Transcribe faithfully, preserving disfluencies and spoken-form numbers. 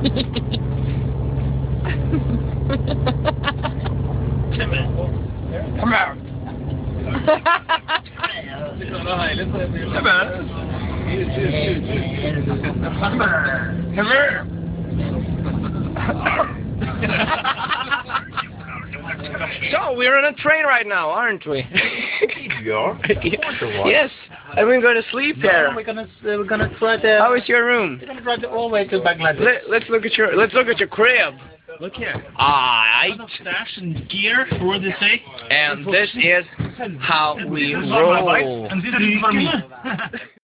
Come out. Come on. Come here. So, we're on a train right now, aren't we? You are? Yes, and we're going to sleep No, here. we're gonna we're gonna try to. How is your room? We're gonna try to all the way to Bangladesh. Let, let's look at your let's look at your crib. Look here. Alright. Stash and gear. What did they say? And this is how we roll. And this is for me.